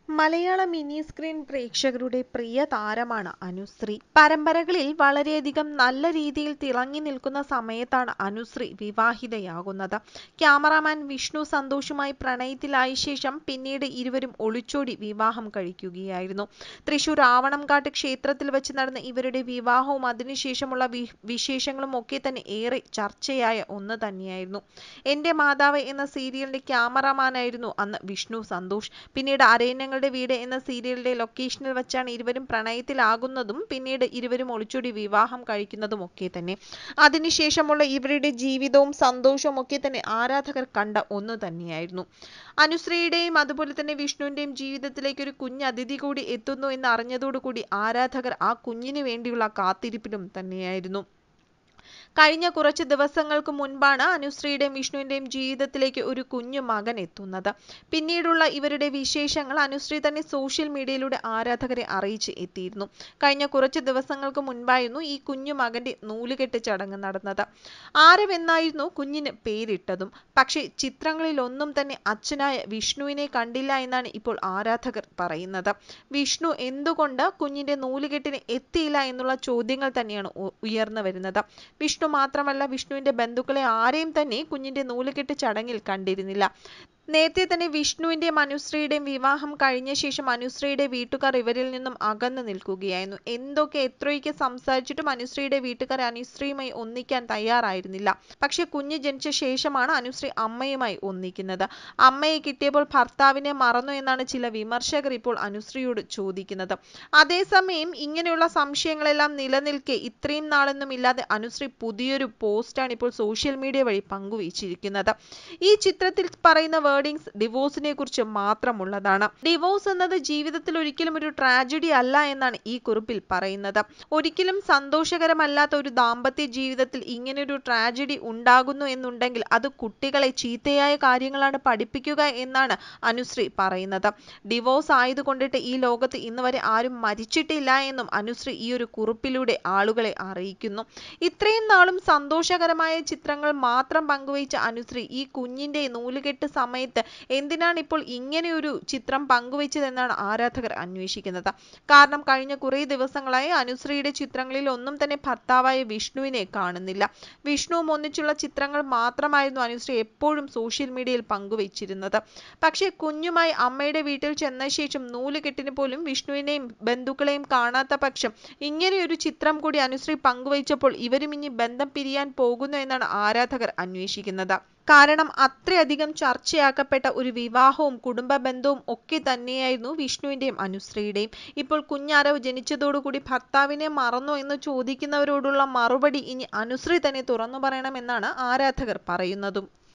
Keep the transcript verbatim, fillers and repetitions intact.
മലയാള mini screen പ്രേക്ഷകരുടെ പ്രിയ താരമാണ് അനുശ്രീ. പരമ്പരകളിൽ വളരെയധികം നല്ല രീതിയിൽ തിളങ്ങി നിൽക്കുന്ന സമയത്താണ് അനുശ്രീ വിവാഹിതയാകുന്നത്. ക്യാമറാമാൻ വിഷ്ണു സന്തോഷുമായി പ്രണയത്തിലായ ശേഷം പിന്നീട് ഇരുവരും ഒളിച്ചോടി വിവാഹം കഴിക്കുകയായിരുന്നു. തൃശൂർ ആവണംകാട്ട് ക്ഷേത്രത്തിൽ വെച്ച് നടന്ന ഇവരുടെ വിവാഹവും അതിനുശേഷമുള്ള വിശേഷങ്ങളും ഒക്കെ തന്നെ ഏറെ ചർച്ചയായ ഒന്ന് തന്നെയായിരുന്നു. എന്റെ മാതാവ് എന്ന സീരിയലിന്റെ ക്യാമറാമാനായിരുന്നു അന്ന് വിഷ്ണു സന്തോഷ്. പിന്നീട് അരയന്നങ്ങൾ വീട് എന്ന സീരിയലിന്റെ ലൊക്കേഷനിൽ വെച്ചാണ് ഇരുവരും പ്രണയത്തിലാകുന്നതും പിന്നീട് ഇരുവരും ഒളിച്ചോടി വിവാഹം കഴിക്കുന്നതും ഒക്കെ തന്നെ. അതിനുശേഷമുള്ള ഇവരുടെ ജീവിതവും സന്തോഷവും ഒക്കെ തന്നെ ആരാധകർ കണ്ട ഒന്ന് തന്നെയായിരുന്നു. അനുശ്രീയുടെയും അതുപോലെ തന്നെ വിഷ്ണുവിന്റെയും ജീവിതത്തിലേക്ക് ഒരു കുഞ്ഞ് അതിഥി കൂടി എത്തുന്നു എന്ന് അറിഞ്ഞതോടുകൂടി ആരാധകർ ആ കുഞ്ഞിന് വേണ്ടിയുള്ള കാത്തിരിപ്പിലും തന്നെയായിരുന്നു. കഴിഞ്ഞ കുറച്ച് ദിവസങ്ങൾക്ക് മുൻപാണ് അനുശ്രീയുടെയും വിഷ്ണുവിന്റെയും ജീവിതത്തിലേക്ക് ഒരു കുഞ്ഞു മകൻ എത്തുന്നത്. പിന്നീടുള്ള ഇവരുടെ വിശേഷങ്ങൾ അനുശ്രീ തന്നെ സോഷ്യൽ മീഡിയയിലൂടെ ആരാധകരെ അറിയിച്ച് എത്തിയിരുന്നു. കഴിഞ്ഞ കുറച്ച് ദിവസങ്ങൾക്ക് മുൻപായിരുന്നു ഈ കുഞ്ഞു മകന്റെ നൂലുകെട്ട് ചടങ്ങ് നടന്നത്. ആരവെന്നായിരുന്നു കുഞ്ഞിന് പേരിട്ടതും. പക്ഷേ ചിത്രങ്ങളിൽ ഒന്നും തന്നെ അച്ഛനായ വിഷ്ണുവിനെ കണ്ടില്ല എന്നാണ് ഇപ്പോൾ ആരാധകർ പറയുന്നത്. വിഷ്ണു എന്തുകൊണ്ട് കുഞ്ഞിന്റെ നൂലുകെട്ടിന് എത്തിയില്ല എന്നുള്ള ചോദ്യങ്ങൾ തന്നെയാണ് ഉയർന്നു വരുന്നത്. വിഷ്ണു മാത്രമല്ല, വിഷ്ണുവിന്റെ ബന്ധുക്കളെ ആരെയും തന്നെ കുഞ്ഞിന്റെ നൂലുകെട്ട് ചടങ്ങിൽ കണ്ടിരുന്നില്ല. നേരത്തെ തന്നെ വിഷ്ണുവിന്റെയും അനുശ്രീയുടെയും വിവാഹം കഴിഞ്ഞ ശേഷം അനുശ്രീയുടെ വീട്ടുകാർ ഇവരിൽ നിന്നും അകന്നു നിൽക്കുകയായിരുന്നു. എന്തൊക്കെ എത്രയൊക്കെ സംസാരിച്ചിട്ടും അനുശ്രീയുടെ വീട്ടുകാർ അനുശ്രീയുമായി ഒന്നിക്കാൻ തയ്യാറായിരുന്നില്ല. പക്ഷെ കുഞ്ഞ് ജനിച്ച ശേഷമാണ് അനുശ്രീ അമ്മയുമായി ഒന്നിക്കുന്നത്. അമ്മയെ കിട്ടിയപ്പോൾ ഭർത്താവിനെ മറന്നു എന്നാണ് ചില വിമർശകർ ഇപ്പോൾ അനുശ്രീയോട് ചോദിക്കുന്നത്. അതേസമയം ഇങ്ങനെയുള്ള സംശയങ്ങളെല്ലാം നിലനിൽക്കെ ഇത്രയും നാളൊന്നും ഇല്ലാതെ അനുശ്രീ പുതിയൊരു പോസ്റ്റാണ് ഇപ്പോൾ സോഷ്യൽ മീഡിയ വഴി പങ്കുവച്ചിരിക്കുന്നത്. ഈ ചിത്രത്തിൽ പറയുന്ന വേർഡിങ്സ് ഡിവോഴ്സിനെ കുറിച്ച് മാത്രമുള്ളതാണ്. ഡിവോഴ്സ് എന്നത് ജീവിതത്തിൽ ഒരിക്കലും ഒരു ട്രാജഡി അല്ല എന്നാണ് ഈ കുറിപ്പിൽ പറയുന്നത്. ഒരിക്കലും സന്തോഷകരമല്ലാത്ത ഒരു ദാമ്പത്യ ജീവിതത്തിൽ ഇങ്ങനൊരു ട്രാജഡി ഉണ്ടാകുന്നു എന്നുണ്ടെങ്കിൽ അത് കുട്ടികളെ ചീത്തയായ കാര്യങ്ങളാണ് പഠിപ്പിക്കുക എന്നാണ് അനുശ്രീ പറയുന്നത്. ഡിവോഴ്സ് ആയതുകൊണ്ടിട്ട് ഈ ലോകത്ത് ഇന്ന് വരെ ആരും മരിച്ചിട്ടില്ല എന്നും അനുശ്രീ ഈ ഒരു കുറിപ്പിലൂടെ ആളുകളെ അറിയിക്കുന്നു. ഇത്രയും നാളും സന്തോഷകരമായ ചിത്രങ്ങൾ മാത്രം പങ്കുവച്ച അനുശ്രീ ഈ കുഞ്ഞിന്റെ നൂലുകെട്ട് സമയത്ത് എന്തിനാണ് ഇപ്പോൾ ഇങ്ങനെയൊരു ചിത്രം പങ്കുവച്ചതെന്നാണ് ആരാധകർ അന്വേഷിക്കുന്നത്. കാരണം കഴിഞ്ഞ കുറേ ദിവസങ്ങളായി അനുശ്രീയുടെ ചിത്രങ്ങളിൽ ഒന്നും തന്നെ ഭർത്താവായ വിഷ്ണുവിനെ കാണുന്നില്ല. വിഷ്ണുവും ഒന്നിച്ചുള്ള ചിത്രങ്ങൾ മാത്രമായിരുന്നു അനുശ്രീ എപ്പോഴും സോഷ്യൽ മീഡിയയിൽ പങ്കുവച്ചിരുന്നത്. പക്ഷേ കുഞ്ഞുമായി അമ്മയുടെ വീട്ടിൽ ചെന്ന ശേഷം നൂലുകെട്ടിന് പോലും വിഷ്ണുവിനെയും ബന്ധുക്കളെയും കാണാത്ത പക്ഷം ഇങ്ങനെയൊരു ചിത്രം കൂടി അനുശ്രീ പങ്കുവച്ചപ്പോൾ ഇവരും ഇനി ബന്ധം പിരിയാൻ പോകുന്നു എന്നാണ് ആരാധകർ അന്വേഷിക്കുന്നത്. കാരണം അത്രയധികം ചർച്ചയാക്കപ്പെട്ട ഒരു വിവാഹവും കുടുംബ ബന്ധവും ഒക്കെ തന്നെയായിരുന്നു വിഷ്ണുവിന്റെയും അനുശ്രീയുടെയും. ഇപ്പോൾ കുഞ്ഞാരവ് ജനിച്ചതോടുകൂടി ഭർത്താവിനെ മറന്നോ എന്ന് ചോദിക്കുന്നവരോടുള്ള മറുപടി ഇനി അനുശ്രീ തന്നെ തുറന്നു പറയണമെന്നാണ് ആരാധകർ പറയുന്നതും.